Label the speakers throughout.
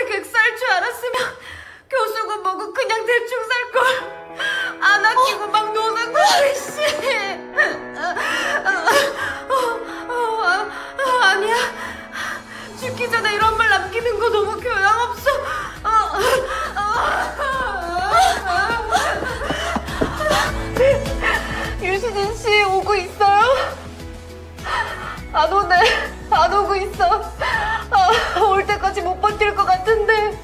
Speaker 1: 아무리 객사할 줄 알았으면 교수고 뭐고 그냥 대충 살걸. 안 아끼고 막 노는 거야, 씨. 아니야. 죽기 전에 이런 말 남기는 거 너무 교양 없어. 유시진 씨 오고 있어요? 안 오네. 안 오고 있어. 올 때까지 못 버틸 것 같은데.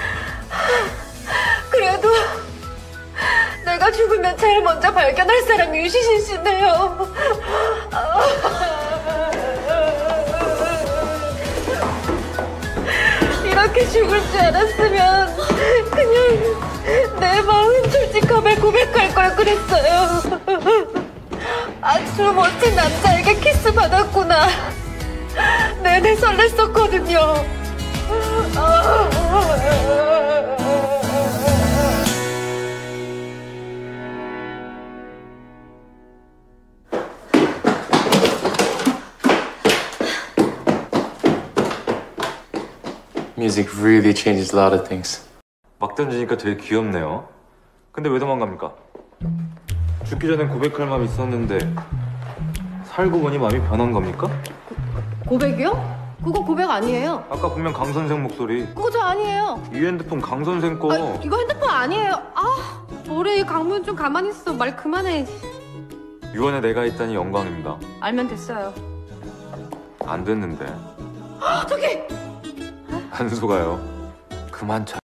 Speaker 1: 그래도 내가 죽으면 제일 먼저 발견할 사람이 유시진 씨네요. 이렇게 죽을 줄 알았으면 그냥 내 마음 솔직함을 고백할 걸 그랬어요. 아주 멋진 남자에게 키스 받았구나. 내내 설렜었거든요.
Speaker 2: Music really changes a lot of things.
Speaker 3: 막 던지니까 되게 귀엽네요. 근데 왜 도망갑니까? 죽기 전엔 고백할 마음이 있었는데 살고 보니 마음이 변한 겁니까?
Speaker 1: 고백이요? 그거 고백 아니에요.
Speaker 3: 아까 분명 강 선생 목소리.
Speaker 1: 그거 저 아니에요.
Speaker 3: 이 핸드폰 강 선생 거.
Speaker 1: 이거 핸드폰 아니에요. 뭐래, 강문 좀 가만히 있어. 말 그만해.
Speaker 3: 유언에 내가 있다니 영광입니다.
Speaker 1: 알면 됐어요.
Speaker 3: 안 됐는데.
Speaker 1: 저기!
Speaker 3: 안 속아요. 그만 쳐.